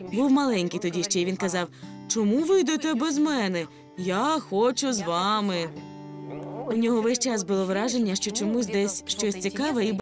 Був маленький тоді ще, і він казав: «Чому ви йдете без мене? Я хочу з вами». У нього весь час було враження, що чомусь десь щось цікаве і